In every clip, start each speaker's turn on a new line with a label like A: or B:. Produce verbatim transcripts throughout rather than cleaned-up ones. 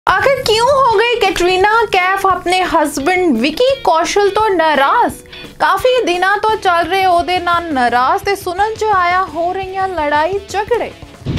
A: आखिर क्यों हो गई कैटरीना कैफ अपने हस्बैंड विकी कौशल तो नाराज। काफी दिना तो चल रहे ओदे नाल नाराज ते सुनन च आया हो रही लड़ाई झगड़े।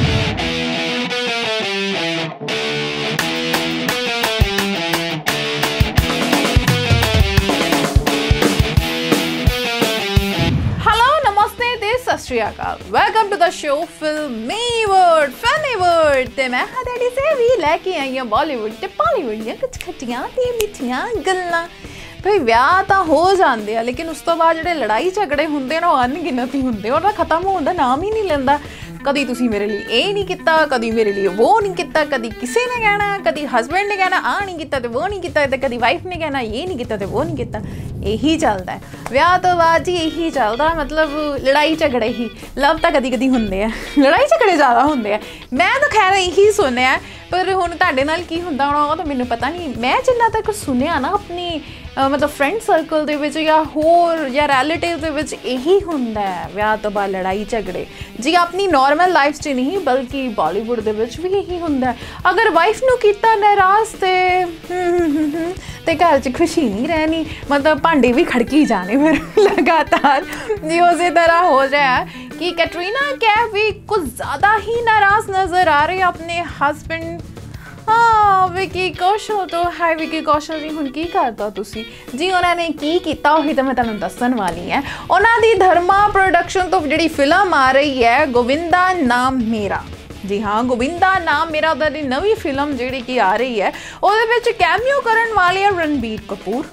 A: सत श्री अकाल, welcome to the show filmy word funny word ते मैं हां तेरी सेवी लेके आई हां बॉलीवुड ते बॉलीवुड दी कुछ खट्टियां ते मिठियां गल्लां। भाई विआह तां हो जांदे आ लेकिन उस तो बाद जिहड़े लड़ाई झगड़े हुंदे ने ओह अनगिनत ही हुंदे, ओहदा खत्म होण दा नाम ही नहीं लैंदा। कदी तुसी मेरे लिए ये नहीं किता, कदी मेरे लिए वो नहीं किता, कदी किसी ने कहना, कदी हस्बैंड ने कहना आ नहीं किता ते वो नहीं किता, ते कदी वाइफ ने कहना ये नहीं किता ते वो नहीं किता। यही चलता है विआह तो बाद जी, यही चलता, मतलब लड़ाई झगड़े ही। लव तो कदी कदी होंदे आ, लड़ाई झगड़े ज़्यादा होंदे आ। मैं तो खैर यही सुनिया, पर हुण तुहाडे नाल की हुंदा होना ओह तो मैनूं पता नहीं। मैं जिन्ना तक सुनिया ना अपनी Uh, मतलब फ्रेंड सर्कल दे विच या होर या रिलेटिव दे विच यही हुंदा है विआह तो बाद लड़ाई झगड़े जी। अपनी नॉर्मल लाइफ च नहीं बल्कि बॉलीवुड दे विच भी यही हुंदा है। अगर वाइफ नूं कीता नाराज़ ते ते घर च खुशी नहीं रहनी, मतलब भांडे भी खड़की जाने फिर लगातार जी। उसी तरह हो रहा है कि कैटरीना कैफ भी कुछ ज़्यादा ही नाराज़ नज़र आ रही है अपने हस्बैंड हाँ विकी कौशल तो। हाय विकी कौशल जी, हुण की करता तुसी जी? उन्होंने की कीता ओही तो मैं तुहानूं दस्सण वाली है। उन्हां दी धर्मा प्रोडक्शन तो जिहड़ी फिल्म आ रही है गोविंदा नाम मेरा, जी हाँ गोविंदा नाम मेरा दी नवी फिल्म जिहड़ी की आ रही है उहदे विच कैमियो करन वाले है रणबीर कपूर।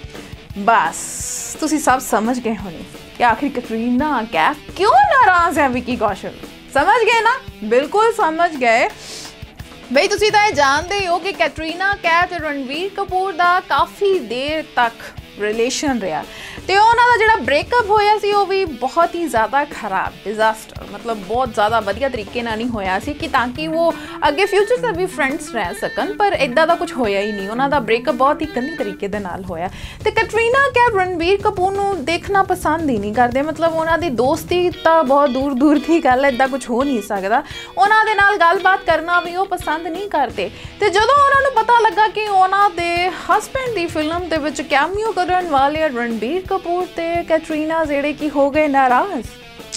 A: बस तुसी सब समझ गए होने कि आखिर कैटरीना कैफ क्यों नाराज़ है विकी कौशल। समझ गए ना? बिल्कुल समझ गए। बई तुसी तो जानते हो कि कैटरीना कैफ ते रणबीर कपूर दा काफ़ी देर तक रिलेशन रहा तो उन्होंने जो ब्रेकअप होया सी वो भी बहुत ही ज़्यादा खराब डिजास्टर, मतलब बहुत ज़्यादा वधिया तरीके नाल नहीं होया सी कि ताकि वो अगे फ्यूचर से भी फ्रेंड्स रह सकन, पर इदा का कुछ होया ही नहीं। उन्होंने ब्रेकअप बहुत ही गंदी तरीके दे नाल होया ते कैटरीना कैफ रणबीर कपूर नूं देखना पसंद ही नहीं करते, मतलब उन्होंने दोस्ती तो बहुत दूर दूर की गल, इदा कुछ हो नहीं सकता। उन्होंने नाल गलबात करना भी वो पसंद नहीं करते। तो जदों उन्होंने पता लगा कि उन्होंने हस्बैंड की फिल्म दे विच कैमियो करन वाले रणबीर कपूर ते कैटरीना जेड़े की हो गए नाराज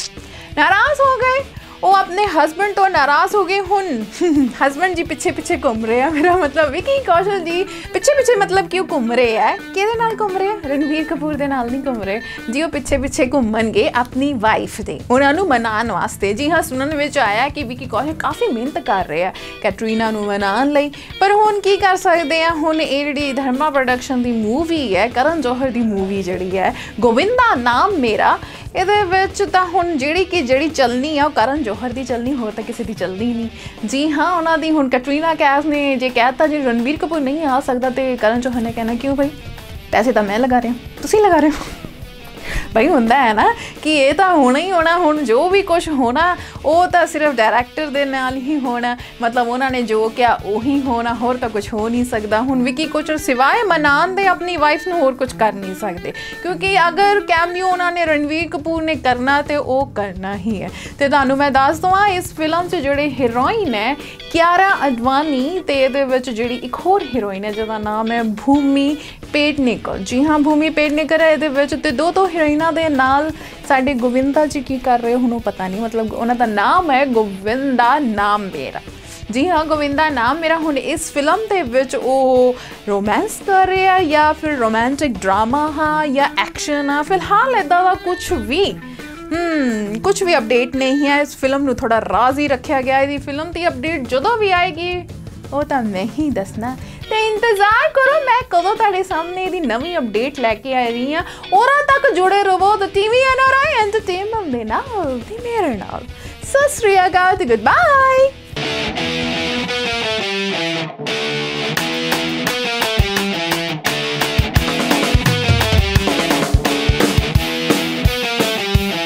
A: नाराज हो गए, वो अपने हस्बैंड तो नाराज़ हो गए। हुन हस्बैंड जी पिछे पिछे घूम रहे हैं, मेरा मतलब विकी कौशल जी पिछे पिछे मतलब क्यों घूम रहे हैं, किहदे नाल घूम रहे हैं? रणबीर कपूर दे नाल नहीं घूम रहे जी। वो पिछे पिछे घूमणगे अपनी वाइफ दे उन्होंने मनाने वास्ते। जी हाँ सुनने में आया कि विकी कौशल काफ़ी मेहनत कर रहे हैं कैटरीना नूं मनाने लई, पर हुण की कर सकते हैं। हुण ये जिहड़ी धर्मा प्रोडक्शन की मूवी है, करण जौहर की मूवी जिहड़ी है गोविंदा नाम मेरा, ਇਹਦੇ ਵਿੱਚ ਤਾਂ ਹੁਣ ਜਿਹੜੀ ਕਿ ਜਿਹੜੀ ਚੱਲਣੀ ਆ ਉਹ ਕਰਨ ਜੌਹਰ ਦੀ ਚੱਲਣੀ, ਹੋਰ ਤਾਂ ਕਿਸੇ ਦੀ ਚੱਲਦੀ ਨਹੀਂ। ਜੀ ਹਾਂ ਉਹਨਾਂ ਦੀ ਹੁਣ ਕੈਟਰੀਨਾ ਕੈਫ ਨੇ ਜੇ ਕਹਿਤਾ ਜੀ रणबीर कपूर नहीं आ सकता तो करण जौहर ने कहना क्यों भाई, पैसे तो मैं लगा रहे हूँ तुसीं लगा रहे हो। भाई होंदा है ना कि ये तो होना ही होना, हुण जो भी कुछ होना वो तो सिर्फ डायरैक्टर दे नाल ही होना, मतलब उन्होंने जो क्या उही होना, होर तो कुछ हो नहीं सकता। हुण विकी कौशल सिवाय मनान दे अपनी वाइफ नूं होर कुछ कर नहीं सकते, क्योंकि अगर कैमियो उन्होंने रणबीर कपूर ने करना तो वो करना ही है। तो तुहानूं मैं दस दवां इस फिल्म च जिहड़े हीरोइन है कियारा अडवाणी ते इहदे विच जिहड़ी एक होर हीरोइन है जिहदा नाम है भूमि पेडनेकर। जी हाँ भूमि पेडनेकर है इहदे विच, ते दो दो हीरोइनां दे नाल साडे गोविंदा जी की कर रहे हो पता नहीं, मतलब उन्होंने नाम है गोविंदा नाम मेरा। जी हाँ गोविंदा नाम मेरा। हुण इस फिल्म के विच वो रोमांस कर रहे हैं या फिर रोमांटिक ड्रामा हाँ या एक्शन हाँ, फिलहाल इदा का कुछ भी हम्म कुछ भी अपडेट नहीं है। इस फिल्म नूं थोड़ा राज ही रखा गया है। फिल्म की अपडेट जदों भी आएगी वो तो मैं ही दसना, तो इंतजार करो मैं कदों तुहाडे सामने दी नवी अपडेट लैके आ रही हाँ। और तक जुड़े रहो तो TV N R I entertainment दे नाल ते मेरे नाल। सत श्री अकाल, गुड बाय।